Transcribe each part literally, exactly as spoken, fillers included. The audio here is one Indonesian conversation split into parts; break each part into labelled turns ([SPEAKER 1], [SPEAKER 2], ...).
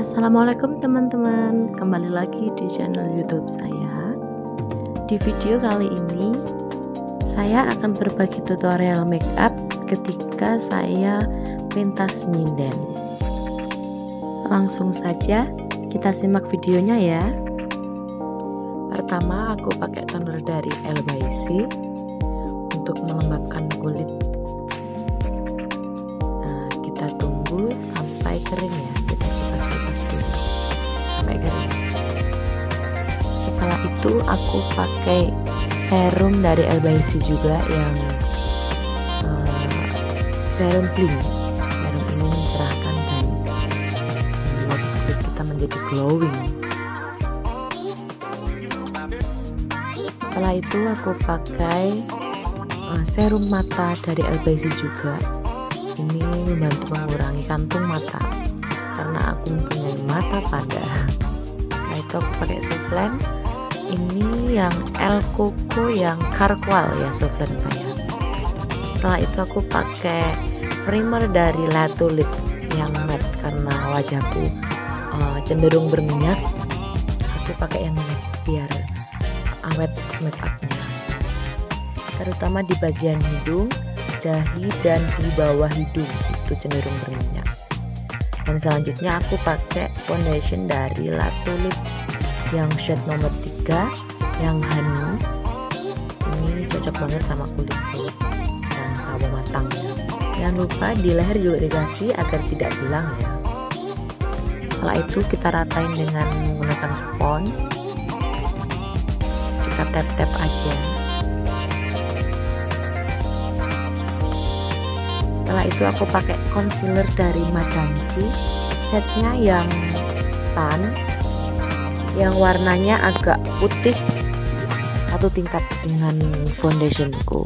[SPEAKER 1] Assalamualaikum teman-teman, kembali lagi di channel YouTube saya. Di video kali ini saya akan berbagi tutorial makeup ketika saya pentas nyinden. Langsung saja kita simak videonya ya. Pertama aku pakai toner dari El Baisi untuk melembabkan kulit. Nah, kita tunggu sampai kering ya. Setelah itu aku pakai serum dari El Baisi juga yang uh, serum bling. Serum ini mencerahkan dan membuat kulit kita menjadi glowing. Setelah itu aku pakai uh, serum mata dari El Baisi juga. Ini membantu mengurangi kantung mata karena aku mempunyai mata panda. Nah itu aku pakai softlen ini yang El Coco yang karkwal ya softlen saya. Setelah itu aku pakai primer dari La Tulip yang matte karena wajahku uh, cenderung berminyak. Aku pakai yang matte biar awet make upnya, terutama di bagian hidung, dahi dan di bawah hidung itu cenderung berminyak. Dan selanjutnya aku pakai foundation dari La Tulip yang shade nomor tiga yang honey. Ini cocok banget sama kulitku dan sawo matang ya. Jangan lupa di leher juga dikasih agar tidak hilang ya. Setelah itu kita ratain dengan menggunakan spons. Kita tap-tap aja. Setelah itu aku pakai concealer dari Madanci, setnya yang tan, yang warnanya agak putih, satu tingkat dengan foundationku.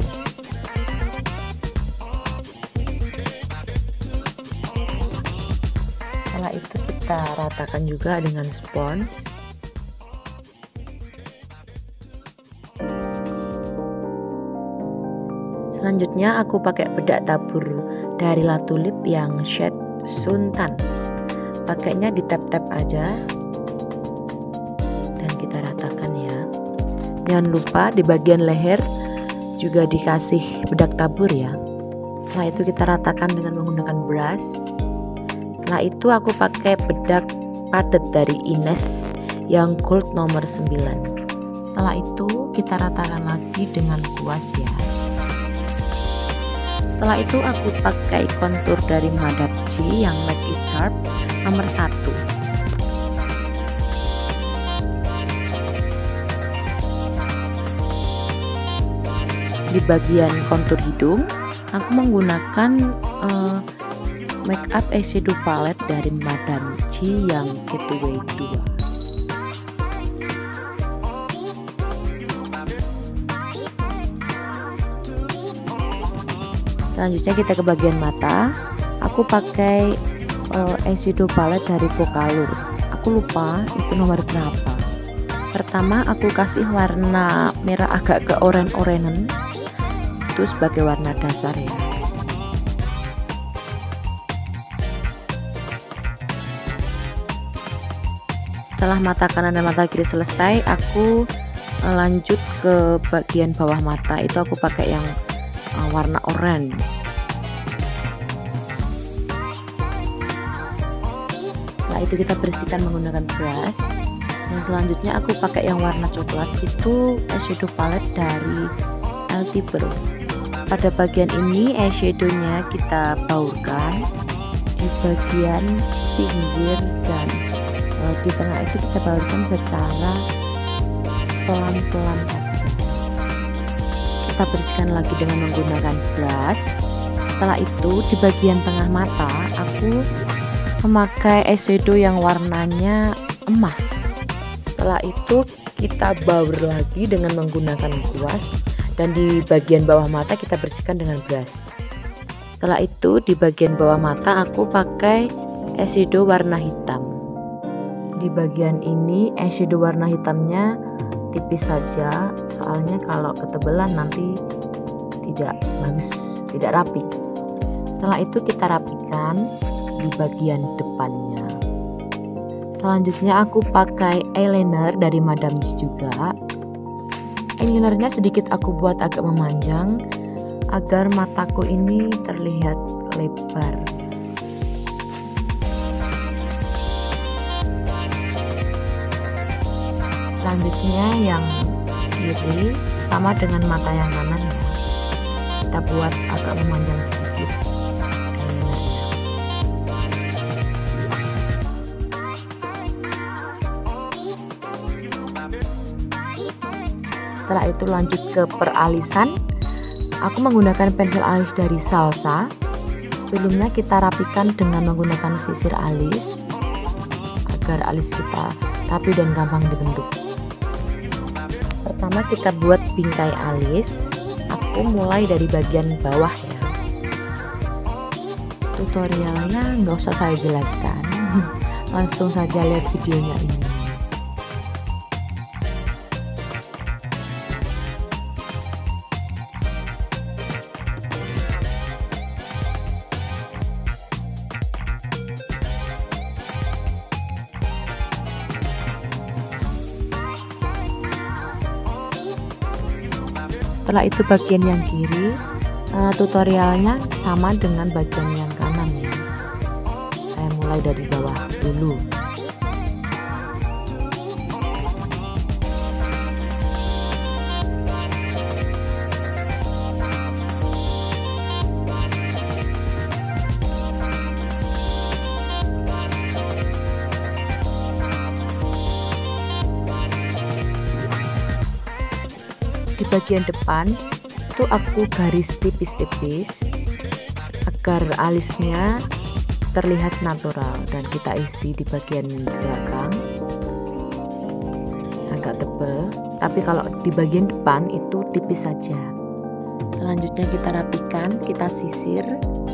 [SPEAKER 1] Setelah itu kita ratakan juga dengan spons. Selanjutnya aku pakai bedak tabur dari La Tulip yang shade Suntan. Pakainya di tap-tap aja dan kita ratakan ya. Jangan lupa di bagian leher juga dikasih bedak tabur ya. Setelah itu kita ratakan dengan menggunakan brush. Setelah itu aku pakai bedak padat dari Ines yang gold nomor sembilan. Setelah itu kita ratakan lagi dengan kuas ya. Setelah itu aku pakai kontur dari Madapci yang Make It Sharp nomor satu. Di bagian kontur hidung aku menggunakan uh, make up eyeshadow palette dari Madapci yang Getaway dua. Selanjutnya kita ke bagian mata. Aku pakai uh, eyeshadow palette dari Vocalour. Aku lupa itu nomor berapa. Pertama aku kasih warna merah agak ke oren-orenan, itu sebagai warna dasar ya. Setelah mata kanan dan mata kiri selesai, aku uh, lanjut ke bagian bawah mata. Itu aku pakai yang uh, warna orange. Setelah itu kita bersihkan menggunakan brush. Dan selanjutnya aku pakai yang warna coklat, itu eyeshadow palette dari El Tibro. Pada bagian ini eyeshadownya kita baurkan di bagian pinggir dan uh, di tengah itu kita baurkan secara pelan-pelan saja. Kita bersihkan lagi dengan menggunakan brush. Setelah itu di bagian tengah mata aku memakai eyeshadow yang warnanya emas. Setelah itu kita baur lagi dengan menggunakan kuas dan di bagian bawah mata kita bersihkan dengan brush. Setelah itu di bagian bawah mata aku pakai eyeshadow warna hitam. Di bagian ini eyeshadow warna hitamnya tipis saja, soalnya kalau ketebelan nanti tidak bagus, tidak rapi. Setelah itu kita rapikan di bagian depannya. Selanjutnya aku pakai eyeliner dari Madame C juga. Eyelinernya sedikit aku buat agak memanjang agar mataku ini terlihat lebar. Selanjutnya yang kiri sama dengan mata yang kanan ya. Kita buat agak memanjang sedikit eyelinernya. Setelah itu lanjut ke peralisan. Aku menggunakan pensil alis dari Salsa. Sebelumnya kita rapikan dengan menggunakan sisir alis agar alis kita rapi dan gampang dibentuk. Pertama kita buat bingkai alis. Aku mulai dari bagian bawah ya. Tutorialnya nggak usah saya jelaskan, langsung saja lihat videonya ini. Setelah itu bagian yang kiri, uh, tutorialnya sama dengan bagian yang kanan ya. Saya mulai dari bawah dulu. Di bagian depan itu aku garis tipis-tipis agar alisnya terlihat natural, dan kita isi di bagian belakang agak tebal, tapi kalau di bagian depan itu tipis saja. Selanjutnya kita rapikan, kita sisir.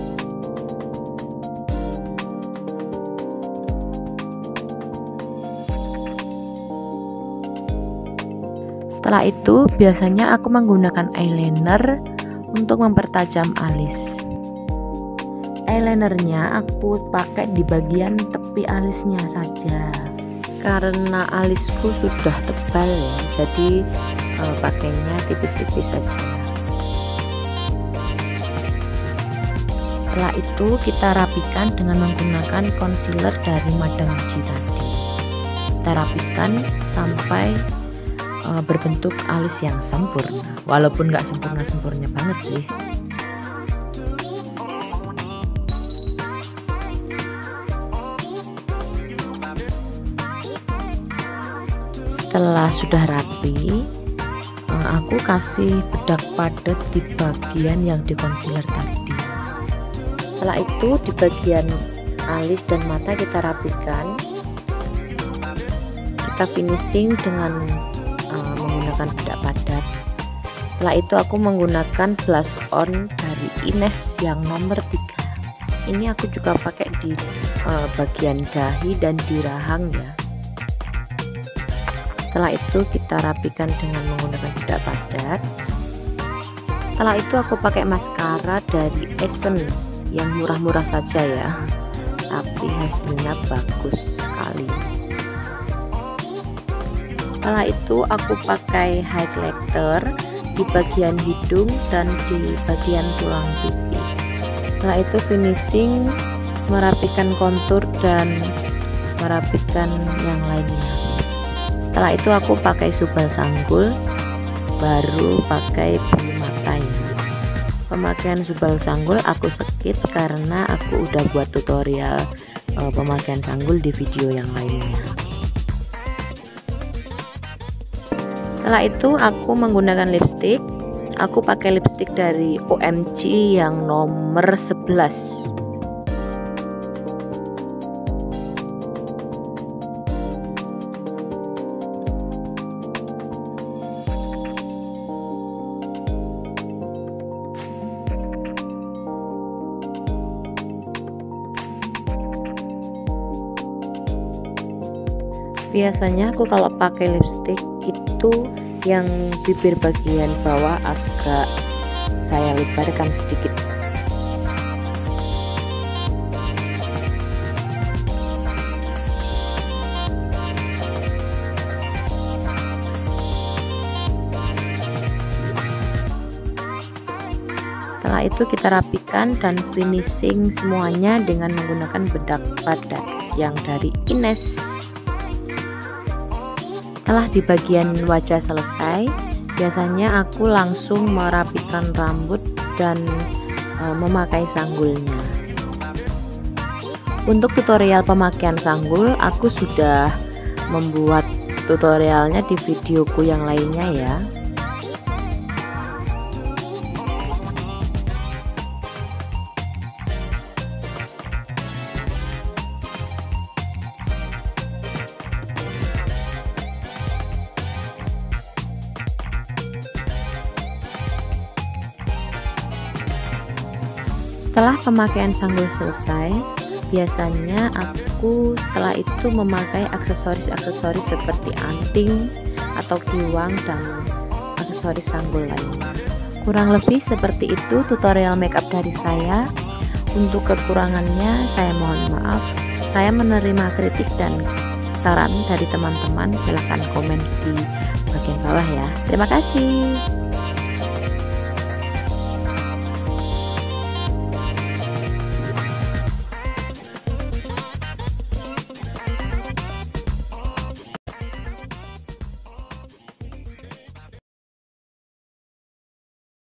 [SPEAKER 1] Setelah itu biasanya aku menggunakan eyeliner untuk mempertajam alis. Eyelinernya aku pakai di bagian tepi alisnya saja, karena alisku sudah tebal ya, jadi eh, pakainya tipis-tipis saja. Setelah itu kita rapikan dengan menggunakan concealer dari Madame C tadi. Kita rapikan sampai berbentuk alis yang sempurna, walaupun nggak sempurna-sempurna banget sih. Setelah sudah rapi, aku kasih bedak padat di bagian yang di concealer tadi. Setelah itu di bagian alis dan mata kita rapikan, kita finishing dengan Uh, menggunakan bedak padat. Setelah itu aku menggunakan blush on dari Ines yang nomor tiga. Ini aku juga pakai di uh, bagian dahi dan di rahang ya. Setelah itu kita rapikan dengan menggunakan bedak padat. Setelah itu aku pakai maskara dari Essence yang murah-murah saja ya, tapi hasilnya bagus sekali. Setelah itu aku pakai highlighter di bagian hidung dan di bagian tulang pipi. Setelah itu finishing, merapikan kontur dan merapikan yang lainnya. Setelah itu aku pakai subal sanggul, baru pakai bulu matanya. Pemakaian subal sanggul aku skip karena aku udah buat tutorial uh, pemakaian sanggul di video yang lainnya. Setelah itu aku menggunakan lipstick. Aku pakai lipstick dari O M G yang nomor sebelas. Biasanya aku kalau pakai lipstick itu yang bibir bagian bawah agak saya lebarkan sedikit. Setelah itu kita rapikan dan finishing semuanya dengan menggunakan bedak padat yang dari Ines. Setelah di bagian wajah selesai, biasanya aku langsung merapikan rambut dan e, memakai sanggulnya. Untuk tutorial pemakaian sanggul, aku sudah membuat tutorialnya di videoku yang lainnya ya. Setelah pemakaian sanggul selesai, biasanya aku setelah itu memakai aksesoris-aksesoris seperti anting atau giwang dan aksesoris sanggul lainnya. Kurang lebih seperti itu tutorial makeup dari saya. Untuk kekurangannya saya mohon maaf. Saya menerima kritik dan saran dari teman-teman, silahkan komen di bagian bawah ya. Terima kasih.